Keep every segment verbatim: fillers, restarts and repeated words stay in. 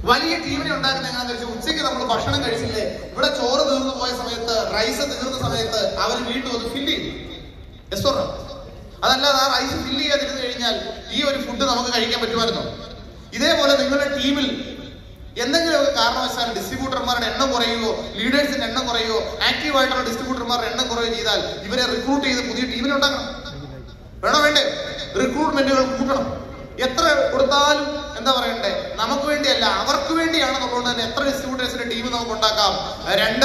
വലിയ ടീമിനെ ഉണ്ടാക്കുന്ന എങ്ങനെയാണെന്ന് വെച്ചാൽ ഉച്ചയ്ക്ക് നമ്മൾ ഭക്ഷണം കഴിച്ചില്ലേ, ഇവിടെ ചോറ് തീർന്നു പോയ സമയത്ത്, റൈസ് തീർന്ന സമയത്ത് അവർ വീണ്ടും അത് ഫില്ല് ചെയ്യും. എസ്തോറ അതല്ലാതെ ആ റൈസ് ഫില്ല് ചെയ്യാതിരുന്നു കഴിഞ്ഞാൽ ഈ ഒരു ഫുഡ് നമുക്ക് കഴിക്കാൻ പറ്റുമായിരുന്നോ? ഇതേപോലെ നിങ്ങളുടെ ടീമിൽ എന്തെങ്കിലുമൊക്കെ കാരണവശാൽ ഡിസ്ട്രിബ്യൂട്ടർമാരുടെ എണ്ണം കുറയുകയോ ലീഡേഴ്സിന്റെ എണ്ണം കുറയുകയോ ആക്റ്റീവായിട്ടുള്ള ഡിസ്ട്രിബ്യൂട്ടർമാരുടെ എണ്ണം കുറയുകയോ ചെയ്താൽ ഇവരെ റിക്രൂട്ട് ചെയ്ത് പുതിയ ടീമിനെ ഉണ്ടാക്കണം. വേണോ വേണ്ടേ? റിക്രൂട്ട്മെന്റുകൾ കൂട്ടണം. എത്ര കൊടുത്താലും എന്താ പറയണ്ടേ, നമുക്ക് വേണ്ടിയല്ല അവർക്ക് വേണ്ടിയാണെന്നുള്ളത് തന്നെ എത്ര ഡിസ്ട്രിബ്യൂട്ടേഴ്സിന്റെ ടീം നമുക്ക് ഉണ്ടാക്കാം. രണ്ട്,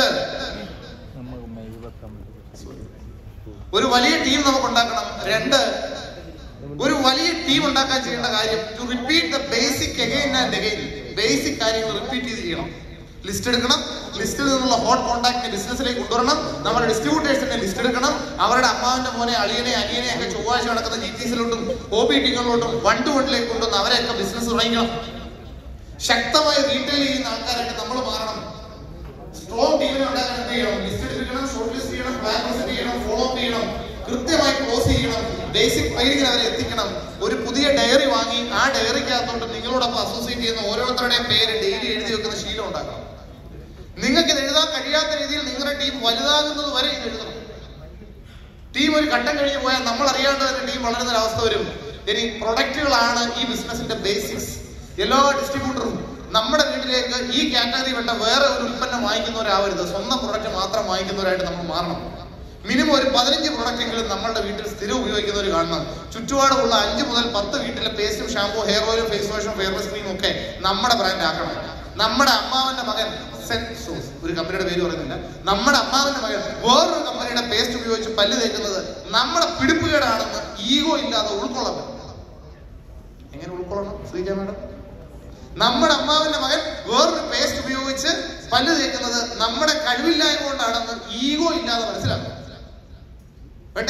ഒരു വലിയ ടീം നമുക്ക് ഉണ്ടാക്കണം. രണ്ട്, ഒരു വലിയ ടീം ഉണ്ടാക്കാൻ ചെയ്യേണ്ട കാര്യം to repeat the basic again and again. Basic കാര്യങ്ങൾ റിപ്പീറ്റ് ചെയ്ത് ചെയ്യണം. ലിസ്റ്റ് എടുക്കണം. ലിസ്റ്റിൽ നിന്നുള്ള ഹോട്ട് കോൺടാക്ട് ബിസിനസ്സിലേക്ക് കൊണ്ടുവരണം. നമ്മുടെ ഡിസ്ട്രിബ്യൂട്ടേഴ്സിന്റെ ലിസ്റ്റ് എടുക്കണം. അവരുടെ അമ്മാവിന്റെ മോനെ, അളിയനെ, അനിയനെ ഒക്കെ ചൊവ്വാഴ്ച നടക്കുന്ന ജി ടി സിലോട്ടും ഒ ബി ടിങ്ങളിലോട്ടും വൺ ടു വണ്ണിലേക്ക് കൊണ്ടുവന്ന് അവരെയൊക്കെ ബിസിനസ് തുടങ്ങിക്കണം. ശക്തമായി റീറ്റെയിൽ ചെയ്യുന്ന ആൾക്കാരൊക്കെ നമ്മൾ മാറണം. സ്ട്രോങ് ടീമിനെ ഉണ്ടാക്കാൻ എന്ത് ചെയ്യണം? ലിസ്റ്റ് എടുക്കണം, ഷോർട്ട് ലിസ്റ്റ് ചെയ്യണം, പ്ലാൻ ലിസ്റ്റ് ചെയ്യണം, ഫോളോ അപ്പ് ചെയ്യണം, കൃത്യമായി ക്ലോസ് ചെയ്യണം, ബേസിക് ട്രെയിനിങ്ങിന് അവരെ എത്തിക്കണം. ഒരു പുതിയ ഡയറി വാങ്ങി ആ ഡയറിക്കകത്തോട്ട് നിങ്ങളോടൊപ്പം അസോസിയേറ്റ് ചെയ്യുന്ന ഓരോരുത്തരുടെയും പേര് ഡെയിലി എഴുതി വെക്കുന്ന ശീലം ഉണ്ടാക്കണം. നിങ്ങൾക്ക് ഇത് എഴുതാൻ കഴിയാത്ത രീതിയിൽ നിങ്ങളുടെ ടീം വലുതാകുന്നത് വരെ ഇത് എഴുതണം. ടീം ഒരു ഘട്ടം കഴിഞ്ഞ് പോയാൽ നമ്മൾ അറിയാണ്ട് തന്നെ ടീം വളരുന്ന ഒരവസ്ഥ വരും. ഇനി പ്രൊഡക്റ്റുകളാണ് ഈ ബിസിനസിന്റെ ബേസിക്സ്. എല്ലാ ഡിസ്ട്രിബ്യൂട്ടറും നമ്മുടെ വീട്ടിലേക്ക് ഈ കാറ്റഗറി വേണ്ട വേറെ ഒരു ഉൽപ്പന്നം വാങ്ങിക്കുന്നവരാവരുത്. സ്വന്തം പ്രൊഡക്റ്റ് മാത്രം വാങ്ങിക്കുന്നവരായിട്ട് നമ്മൾ മാറണം. മിനിമം ഒരു പതിനഞ്ച് പ്രൊഡക്റ്റ് എങ്കിലും നമ്മളുടെ വീട്ടിൽ സ്ഥിരം ഉപയോഗിക്കുന്നവർ കാണണം. ചുറ്റുപാടുമുള്ള അഞ്ച് മുതൽ പത്ത് വീട്ടിലെ പേസ്റ്റും ഷാമ്പൂ, ഹെയർ ഓയിലും, ഫേസ് വാഷും, ഫെയർനെസ് ക്രീമും ഒക്കെ നമ്മുടെ ബ്രാൻഡ് ആക്കണം. നമ്മുടെ അമ്മാവന്റെ മകൻ സെൻസോസ്, ഒരു കമ്പനിയുടെ പേര് പറയുന്നില്ല, നമ്മുടെ അമ്മാവന്റെ മകൻ വേറൊരു കമ്പനിയുടെ പേസ്റ്റ് ഉപയോഗിച്ച് പല്ല് തേക്കുന്നത് നമ്മുടെ പിടിപ്പുകേടാണെന്ന് ഈഗോ ഇല്ലാതെ ഉൾക്കൊള്ളണം. എങ്ങനെ ഉൾക്കൊള്ളണം ശ്രീജ മാഡം? നമ്മുടെ അമ്മാവന്റെ മകൻ വേറൊരു പേസ്റ്റ് ഉപയോഗിച്ച് പല്ല് തേക്കുന്നത് നമ്മുടെ കഴിവില്ലായ്മ കൊണ്ടാണെന്ന് ഈഗോ ഇല്ലാതെ മനസ്സിലാക്കണം. വേണ്ടേ?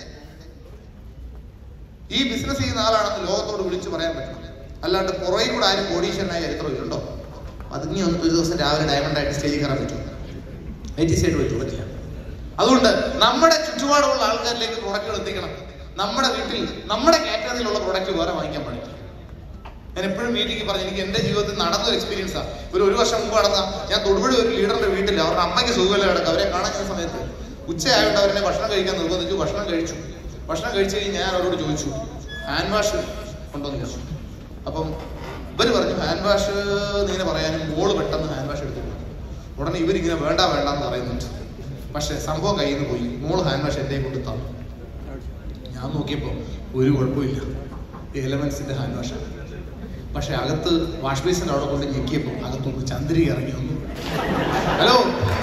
ഈ ബിസിനസ് ചെയ്യുന്ന ആളാണെന്ന് ലോകത്തോട് വിളിച്ചു പറയാൻ പറ്റണം. അല്ലാണ്ട് പുറകെ കൂടെ ആരും കോടീശ്വരനായ ചരിത്രമില്ലുണ്ടോ? അതിനി ഒന്ന് ഒരു ദിവസം രാവിലെ ഡയമണ്ട് ആയിട്ട് സ്റ്റേജിൽ കയറാൻ പറ്റും? ഐ ടി സൈഡ് പറ്റും, പറ്റില്ല. അതുകൊണ്ട് നമ്മുടെ ചുറ്റുപാടുള്ള ആൾക്കാരിലേക്ക് പ്രൊഡക്റ്റുകൾ എത്തിക്കണം. നമ്മുടെ വീട്ടിൽ നമ്മുടെ കാറ്റഗറിയിലുള്ള പ്രൊഡക്റ്റ് വേറെ വാങ്ങിക്കാൻ പാടില്ല. ഞാൻ എപ്പോഴും മീറ്റിംഗ് പറഞ്ഞു, എനിക്ക് എന്റെ ജീവിതത്തിൽ നടന്നൊരു എക്സ്പീരിയൻസാണ്. ഒരു ഒരു വർഷം മുമ്പ് നടന്ന, ഞാൻ തൊടുപുഴ ഒരു ലീഡറിന്റെ വീട്ടിൽ അവരുടെ അമ്മയ്ക്ക് സുഖമില്ല കിടക്കുക. അവരെ കാണാൻ സമയത്ത് ഉച്ചയായിട്ട് അവരെന്നെ ഭക്ഷണം കഴിക്കാൻ നിർബന്ധിച്ചു. ഭക്ഷണം കഴിച്ചു. ഭക്ഷണം കഴിച്ചു കഴിഞ്ഞ് ഞാൻ അവരോട് ചോദിച്ചു, ഹാൻഡ് വാഷ് കൊണ്ടുവന്ന് ചോദിച്ചു. അപ്പം ഇവര് പറഞ്ഞു ഹാൻഡ് വാഷ് ഇങ്ങനെ പറയാനും മോള് പെട്ടെന്ന് ഹാൻഡ് വാഷ് എടുത്തിട്ടു. ഉടനെ ഇവരിങ്ങനെ വേണ്ട വേണ്ട എന്ന് പറയുന്നുണ്ട്. പക്ഷെ സംഭവം കയ്യിൽ നിന്ന് പോയി. മോള് ഹാൻഡ് വാഷ് എന്റെ കൊണ്ട് തന്നു. ഞാൻ നോക്കിയപ്പോൾ ഒരു കുഴപ്പമില്ല, എലമെന്റ്സിന്റെ ഹാൻഡ് വാഷാണ്. പക്ഷെ അകത്ത് വാഷ് ബേസിന്റെ അവിടെ കൊണ്ട് ഞെക്കിയപ്പോൾ അകത്തൊന്ന് ചന്ദ്രിക ഇറങ്ങി വന്നു. ഹലോ,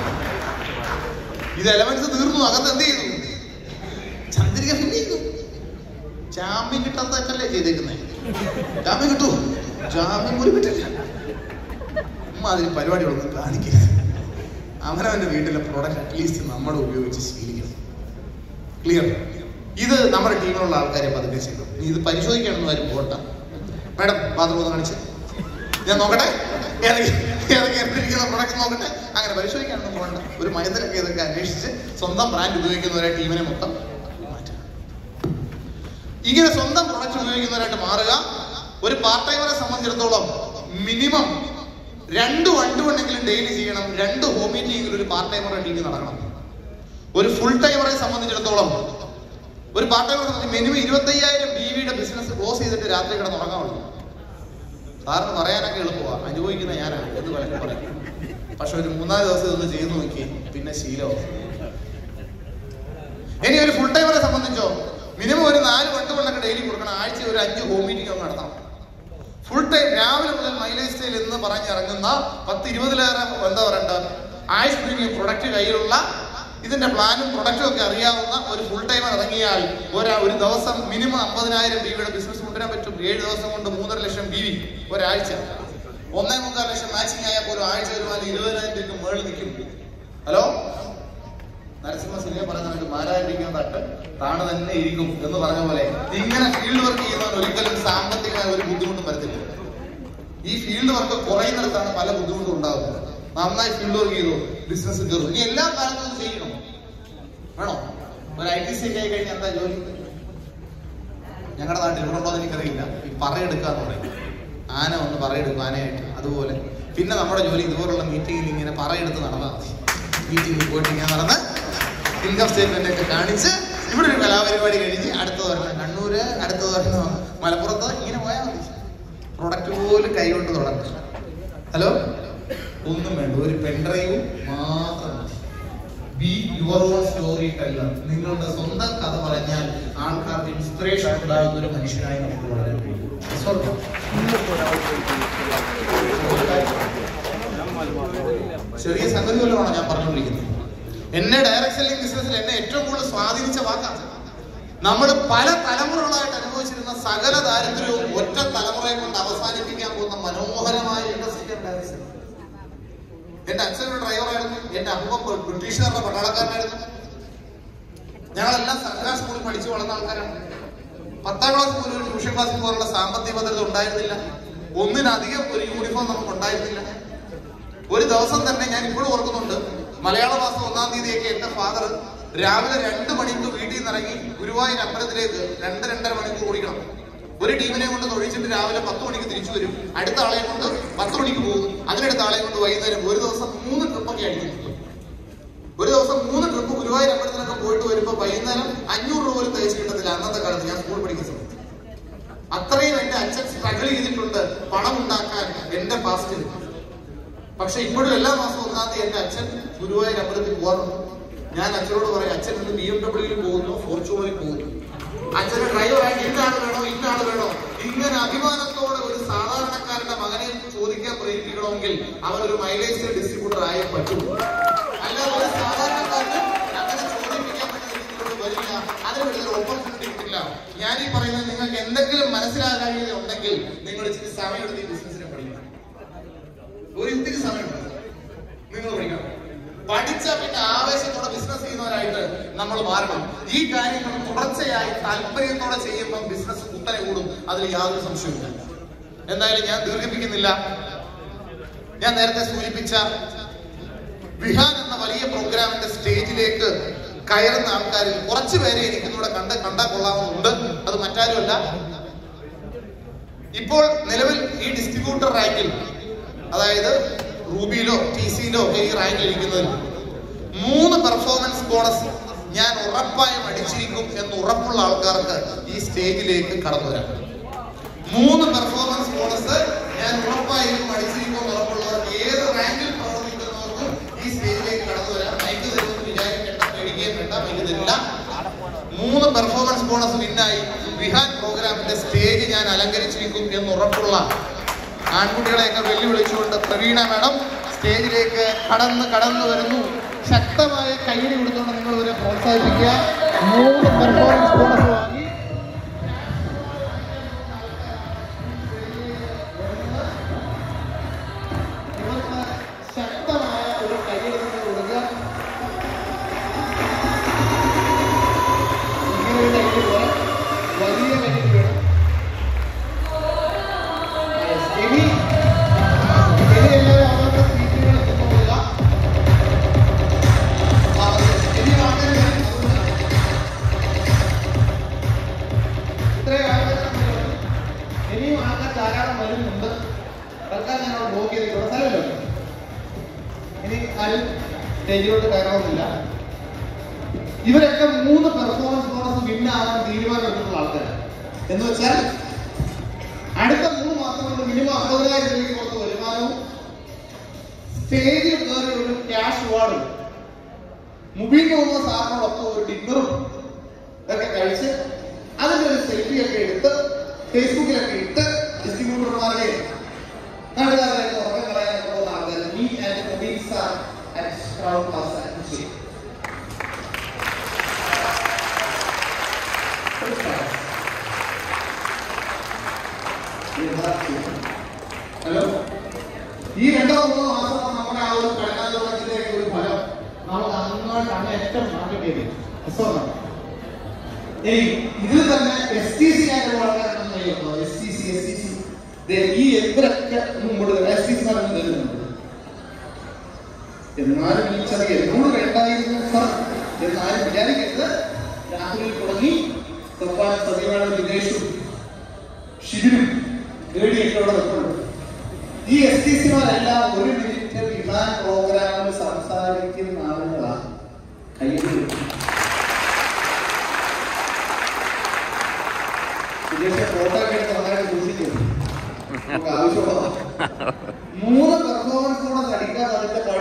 ഇത് എലമെന്റ്സ് തീർന്നു, അകത്ത് എന്ത് ചെയ്തു? ചന്ദ്രിക ഫില്ല് ചെയ്തു. ജാമ്യം കിട്ടാത്തല്ലേ ചെയ്തേക്കുന്നേ? ജാമ്യം കിട്ടുമോ? ജാമ്യം പോലും പറ്റില്ല. ഉമ്മ അതിന് പരിപാടികളൊന്നും കാണിക്കില്ല. അവനവന്റെ വീട്ടിലെ പ്രോഡക്റ്റ് അറ്റ്ലീസ്റ്റ് നമ്മൾ ഉപയോഗിച്ച് ശീലിക്കണം. ക്ലിയർ? ഇത് നമ്മുടെ ടീമിലുള്ള ആൾക്കാരെ പതുക്കെ ചെയ്തു. നീ ഇത് പരിശോധിക്കണമെന്ന് ആരും പോട്ട. മാഡം ബാത്റൂം ഒന്ന് കാണിച്ച് ഞാൻ നോക്കട്ടെ, ഏതൊക്കെ ഏതൊക്കെ എന്തിരിക്കുന്ന പ്രൊഡക്റ്റ് നോക്കട്ടെ. അങ്ങനെ പരിശോധിക്കാനൊന്നും പോകണ്ട. ഒരു മയത്തിലൊക്കെ ഇതൊക്കെ അന്വേഷിച്ച് സ്വന്തം ബ്രാൻഡ് ഉപയോഗിക്കുന്നവരെ ടീമിനെ മൊത്തം മാറ്റുക. ഇങ്ങനെ സ്വന്തം പ്രൊഡക്റ്റ് ഉപയോഗിക്കുന്നവരായിട്ട് മാറുക. ഒരു പാർട്ട് ടൈമറെ സംബന്ധിച്ചിടത്തോളം മിനിമം രണ്ട് വൺ ടു വൺ എങ്കിലും ഡെയിലി ചെയ്യണം. രണ്ട് ഹോം മീറ്റിംഗിൽ ഒരു പാർട്ട് ടൈമറെ ടീമിൽ നടക്കണം. ഒരു ഫുൾ ടൈമറെ സംബന്ധിച്ചിടത്തോളം ഒരു പാർട്ട് ടൈമറെ മിനിമം ഇരുപത്തയ്യായിരം ബി വിയുടെ ബിസിനസ് ക്ലോസ് ചെയ്തിട്ട് രാത്രി കിടന്ന് ഉറങ്ങാവുള്ളൂ. സാറിന് പറയാനൊക്കെ എളുപ്പമാണ്, അനുഭവിക്കുന്ന ഞാനാണ് എന്ന് പലരും പറയും. പക്ഷെ ഒരു മൂന്നാല് ദിവസം ഇതൊന്ന് ചെയ്തു നോക്കി പിന്നെ ശീലമാവും. ഇനി ഒരു ഫുൾ ടൈമറെ സംബന്ധിച്ചോ മിനിമം ഒരു നാല് വണ്ട് കൊണ്ടൊക്കെ ഡെയിലി കൊടുക്കണം. ആഴ്ച ഒരു അഞ്ച് ഹോം മീറ്റിംഗ് ഒക്കെ നടത്തണം. ഫുൾ ടൈം രാവിലെ മുതൽ മൈലേജ് സ്റ്റൈൽ എന്ന് പറഞ്ഞിറങ്ങുന്ന പത്ത് ഇരുപതിലേറെ എന്താ പറയണ്ട ആഴ്ച പ്രീമിയം പ്രൊഡക്റ്റ് കയ്യിലുള്ള ഇതിന്റെ പ്ലാനും പ്രൊഡക്റ്റും ഒക്കെ അറിയാവുന്ന ഒരു ഫുൾ ടൈമർ ഇറങ്ങിയാൽ ഒരാ ഒരു ദിവസം മിനിമം അമ്പതിനായിരം ബി വിയുടെ ബിസിനസ് കൊണ്ടുവരാൻ പറ്റും. ഏഴ് ദിവസം കൊണ്ട് മൂന്നര ലക്ഷം ബി വി ഒരാഴ്ച. ഒന്നേ മുക്കാൽ ലക്ഷം മാച്ചിങ് ആയാൽ പോലും ആഴ്ച വരുമാനം ഇരുപതിനായിരം രൂപ മുകളിൽ നിൽക്കും. ഹലോ, നരസിംഹ സിനിമ പറയുന്നത് മാരായിരിക്കുന്ന തട്ട് താണ് തന്നെ ഇരിക്കും എന്ന് പറഞ്ഞ പോലെ ഇങ്ങനെ ഫീൽഡ് വർക്ക് ചെയ്യുന്നവർ ഒരിക്കലും സാമ്പത്തികമായ ഒരു ബുദ്ധിമുട്ടും വരത്തില്ല. ഈ ഫീൽഡ് വർക്ക് കുറയുന്നിടത്താണ് പല ബുദ്ധിമുട്ടും ഉണ്ടാകുന്നത്. നന്നായി ഫീൽഡ് വർക്ക് ചെയ്തു ബിസിനസ് കയറും. ഇനി എല്ലാ കാലത്തും ചെയ്യണം വേണോ? ഒരു ഐ ടി സി ഒക്കെ ആയി കഴിഞ്ഞാൽ എന്താ ജോലി? ഞങ്ങളുടെ നാട്ടിൽ ഇവിടെ ഉണ്ടോ എന്ന് എനിക്കറിയില്ല. ഈ പറയെടുക്കുക എന്ന് പറയും. ആന ഒന്ന് പറയെടുക്കും ആനയായിട്ട്. അതുപോലെ പിന്നെ നമ്മുടെ ജോലി ഇതുപോലുള്ള മീറ്റിങ്ങിൽ ഇങ്ങനെ പറയെടുത്ത് നടന്നാൽ മതി. മീറ്റിംഗിൽ പോയിട്ട് ഇങ്ങനെ നടന്ന് ഇൻകം സ്റ്റേറ്റ്മെന്റ് ഒക്കെ കാണിച്ച് ഇവിടെ ഒരു കലാപരിപാടി കഴിഞ്ഞ് അടുത്തത് വരണം കണ്ണൂര്, അടുത്തത് വരണം മലപ്പുറത്ത്, ഇങ്ങനെ പോയാൽ മതി. പ്രൊഡക്റ്റ് പോലും കൈകൊണ്ട് തുടങ്ങും. ഹലോ, ഒന്നും വേണ്ട, ഒരു പെൻഡ്രൈവും മാത്രം മതി. Be your own storyteller. നിങ്ങളുടെ സ്വന്തം കഥ പറഞ്ഞാൽ ആൾക്കാർക്ക് ഇൻസ്പിറേഷൻ ഉണ്ടാകുന്ന ഒരു മനുഷ്യനായി നമുക്ക് വളരെ ചെറിയ സംഗതി പോലുമാണോ ഞാൻ പറഞ്ഞുകൊണ്ടിരിക്കുന്നത്. എന്നെ ഡയറക്ട് സെല്ലിംഗ് ബിസിനസ്സിൽ എന്നെ ഏറ്റവും കൂടുതൽ സ്വാധീനിച്ച വാക്കാണ്. നമ്മൾ പല തലമുറകളായിട്ട് അനുഭവിച്ചിരുന്ന സകല ദാരിദ്ര്യവും ഒറ്റ തലമുറയെ കൊണ്ട് അവസാനിപ്പിക്കാൻ പോകുന്ന മനോഹരമായ ഇൻഡസ്ട്രിക്കൽ ഡയറക്ട് സെല്ലിംഗ്. എന്റെ അച്ഛനൊരു ഡ്രൈവറായിരുന്നു, എന്റെ അമ്മ ബ്രിട്ടീഷുകാരുടെ പട്ടാളക്കാരനായിരുന്നു. ഞങ്ങളെല്ലാം സർക്കാർ സ്കൂളിൽ പഠിച്ചു വളർന്ന ആൾക്കാരാണ്. പത്താം ക്ലാസ് പോലും ഒരു ട്യൂഷൻ ക്ലാസ്സിൽ പോലുള്ള സാമ്പത്തിക ഭദ്രത ഉണ്ടായിരുന്നില്ല. ഒന്നിനധികം ഒരു യൂണിഫോം നമുക്ക് ഉണ്ടായിരുന്നില്ല. ഒരു ദിവസം തന്നെ ഞാൻ ഇപ്പോഴും ഓർക്കുന്നുണ്ട്, മലയാള മാസം ഒന്നാം തീയതിയൊക്കെ എന്റെ ഫാദർ രാവിലെ രണ്ട് മണിക്ക് വീട്ടിൽ നിന്ന് ഇറങ്ങി ഗുരുവായൂർ അമ്പലത്തിലേക്ക് രണ്ട് രണ്ടര മണിക്കൂർ ഓടിക്കണം. ഒരു ടീമിനെ കൊണ്ട് തൊഴിച്ചിട്ട് രാവിലെ പത്ത് മണിക്ക് തിരിച്ചു വരും, അടുത്ത ആളെ കൊണ്ട് പത്ത് മണിക്ക് പോകും, അതിനടുത്ത ആളെ കൊണ്ട് വൈകുന്നേരം. ഒരു ദിവസം മൂന്ന് ട്രിപ്പൊക്കെ അടിക്കുന്നു. ഒരു ദിവസം മൂന്ന് ട്രിപ്പ് ഗുരുവായൂർ അമ്പലത്തിലൊക്കെ പോയിട്ട് വരുമ്പോൾ വൈകുന്നേരം അഞ്ഞൂറ് രൂപ പോലും തയ്ച്ച് കിട്ടത്തില്ല അന്നത്തെ കാലത്ത്, ഞാൻ സ്കൂൾ പഠിക്കുന്ന സമയത്ത്. അത്രയും എന്റെ അച്ഛൻ സ്ട്രഗിൾ ചെയ്തിട്ടുണ്ട് പണം ഉണ്ടാക്കാൻ എന്റെ പാസ്റ്റിൽ. പക്ഷെ ഇപ്പോഴും എല്ലാ മാസവും ഒന്നാം തീയതി എന്റെ അച്ഛൻ ഗുരുവായൂർ അമ്പലത്തിൽ പോകാറുണ്ട്. ഞാൻ അച്ഛനോട് പറയും, അച്ഛൻ ഇന്ന് ബി എം ഡബ്ല്യൂയിൽ പോകുന്നു, ഫോർച്യൂണറിൽ പോകുന്നു. അച്ഛന് ഡ്രൈവറായിട്ട് ഇന്നാണ് വേണോ ഇന്നാണ് വേണോ ഇങ്ങനെ അഭിമാനത്തോടെ ഒരു സാധാരണക്കാരുടെ മകനെ ചോദിക്കാൻ പ്രേരിപ്പിക്കണമെങ്കിൽ അവനൊരു മൈലേജ് ഡിസ്ട്രിബ്യൂട്ടർ ആയേ പറ്റൂ. അല്ലാതെ ഒരു സാധാരണക്കാരന് അങ്ങനെ ചോദിപ്പിക്കാൻ പറ്റുന്ന വരില്ല, അതിന് വലിയൊരു ഓപ്പർച്യൂണിറ്റി കിട്ടില്ല. ഞാൻ ഈ പറയുന്നത് നിങ്ങൾക്ക് എന്തെങ്കിലും മനസ്സിലാകാതെ ഉണ്ടെങ്കിൽ നിങ്ങൾ ഇച്ചിരി സമയം എടുത്ത് ഈ ബിസിനസിനെ പഠിക്കണം. ഒരു ഇത്തിരി സമയം നിങ്ങൾ പഠിക്കണം. പഠിച്ച പിന്നെ ആവേശത്തോടെ ബിസിനസ് ചെയ്യുന്നവരായിട്ട് നമ്മൾ മാറണം. ഈ കാര്യങ്ങൾ തുടർച്ചയായി താല്പര്യത്തോടെ ചെയ്യുമ്പോൾ ബിസിനസ് കുത്തനെ കൂടും, അതിൽ യാതൊരു സംശയവുമില്ല. എന്തായാലും ഞാൻ ദീർഘിപ്പിക്കുന്നില്ല. ഞാൻ നേരത്തെ സൂചിപ്പിച്ച വിഹാൻ എന്ന വലിയ പ്രോഗ്രാമിന്റെ സ്റ്റേജിലേക്ക് കയറുന്ന ആൾക്കാരിൽ കുറച്ചു പേരെ എനിക്കിവിടെ കണ്ട് കണ്ടാൽ കൊള്ളാവുന്നുണ്ട്. അത് മറ്റാരുമല്ല, ഇപ്പോൾ നിലവിൽ ഈ ഡിസ്ട്രിബ്യൂട്ടർ റാങ്കിൽ, അതായത് റൂബിയിലോ ടി സിയിലോ ഒക്കെ ഈ റാങ്കിൽ ഇരിക്കുന്നതിൽ മൂന്ന് പെർഫോമൻസ് ബോണസ് ഞാൻ ഉറപ്പായും അടിച്ചിരിക്കും എന്ന് ഉറപ്പുള്ള ആൾക്കാർക്ക് ഈ സ്റ്റേജിലേക്ക് കടന്നു വരാം. മൂന്ന് പെർഫോമൻസ് ബോണസ് ഞാൻ ഉറപ്പായും അടിച്ചിരിക്കും എന്ന് ഉറപ്പുള്ളവർക്ക്, ഏത് റാങ്കിൽ പ്രവർത്തിക്കുന്നവർക്കും ഈ സ്റ്റേജിലേക്ക് കടന്നു വരാം. മൈക്ക് തരുമെന്ന് വിചാരിക്കേണ്ട, പേടിക്കുകയും വേണ്ട, മൈക്ക് തരില്ല. മൂന്ന് പെർഫോമൻസ് ബോണസ് വിന്നായി വിഹാൻ പ്രോഗ്രാമിന്റെ സ്റ്റേജ് ഞാൻ അലങ്കരിച്ചിരിക്കും എന്ന് ഉറപ്പുള്ള ആൺകുട്ടികളെയൊക്കെ വെല്ലുവിളിച്ചുകൊണ്ട് പ്രവീണ മാഡം സ്റ്റേജിലേക്ക് കടന്ന് കടന്നു വരുന്നു. ശക്തമായ കൈയ്യടി കൊടുത്തുകൊണ്ട് നിങ്ങൾ ഇവരെ പ്രോത്സാഹിപ്പിക്കുക. മൂന്ന് പെർഫോമൻസ് ബോണസ് വാങ്ങി ഇവർക്ക് ശക്തമായ ഒരു കൈയ്യടി കൊടുക്കുക. ഇങ്ങനെ വലിയ കൈയ്യടി വേണം. ഇനി ഇനിയും ആൾക്കാർ ധാരാളം വരുന്നുണ്ട്. തൽക്കാലം ഞങ്ങൾ ബ്ലോക്ക് ചെയ്തിട്ടുള്ള സ്ഥലമല്ലോ. ഇനി ആരും സ്റ്റേജിലോട്ട് കയറാവുന്നില്ല. ഇവരൊക്കെ മൂന്ന് പെർഫോമൻസ് ബോണസ് വിന്നാവാൻ തീരുമാനമെടുത്തിട്ടുള്ള ആൾക്കാരാണ്. എന്ന് വെച്ചാൽ അടുത്ത മൂന്ന് മാസം കൊണ്ട് മിനിമം അറുപതിനായിരം രൂപയ്ക്ക് പുറത്ത് വരുമാനവും സ്റ്റേജിൽ കയറി ഒരു ക്യാഷ് അവാർഡും മുബീൻ മുഹമ്മദ് സാറിനോടൊപ്പം ഒരു ഡിന്നറും ഒക്കെ കഴിച്ച് അതിന്റെ ഒരു സെൽഫി ഒക്കെ എടുത്ത് ഫേസ്ബുക്കിലൊക്കെ ഇട്ട് ഡിസ്ട്രിബ്യൂട്ടർമാരെ നാട്ടുകാരെ ഉറക്കം കളയാനൊക്കെ പോകുന്ന ആൾക്കാർ me and Mubeen sir at crowd plaza at hello, ഈ രണ്ടോ മൂന്നോ മാസം നമ്മുടെ ആ ഒരു കടനാലോകത്തിന്റെ ഒരു ഫലം നമുക്ക് അങ്ങോട്ട് അങ്ങേറ്റം മാർക്കറ്റ് ചെയ്ത് അസുഖമാണ്. ഇനി ഇതിൽ തന്നെ എസ് ടി സി ആയിട്ട് ആൾക്കാരുണ്ടെന്ന് കഴിയുമോ? S T C S T C ഈ എവരൊക്കെ മുമ്പോട്ട് എസ് ടി സി സാധനം തരുന്നുണ്ട്. എന്നാലും എനിക്കറിയാം എന്നോട് വേണ്ടായിരുന്നു സാർ എന്നാലും വിചാരിക്കരുത്. രാഹുലിൽ തുടങ്ങി സത്യവാന വിദേശവും ശിബിരും നേടിയൊക്കെ അവിടെ നിൽക്കുന്നു. ഈ എസ് ടി സിമാരെല്ലാം ഒരു മിനിറ്റ് വിമാൻ പ്രോഗ്രാമിൽ സംസാരിക്കുന്ന ആളുകളാണ്. കയ്യിൽ ഫോട്ടോ ഒക്കെ എടുത്ത് നന്നായിട്ട് സൂക്ഷിക്കുന്നു. മൂന്ന് പെർഫോമൻസ് കൂടെ നടിക്കാൻ അതിന്റെ